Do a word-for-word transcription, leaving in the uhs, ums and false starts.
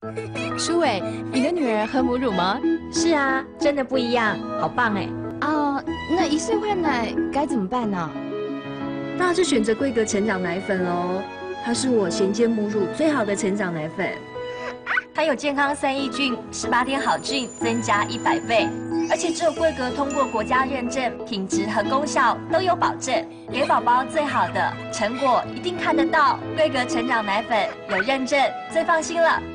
舒伟，你的女儿喝母乳吗？ 是啊，真的不一样，好棒哎！ 哦，那一岁换奶该怎么办呢？ 当然是选择规格成长奶粉喽，它是我衔接母乳最好的成长奶粉。 它有健康三益菌、十八天好菌增加一百倍，而且只有规格通过国家认证，品质和功效都有保证，给宝宝最好的成果一定看得到。规格成长奶粉有认证，最放心了。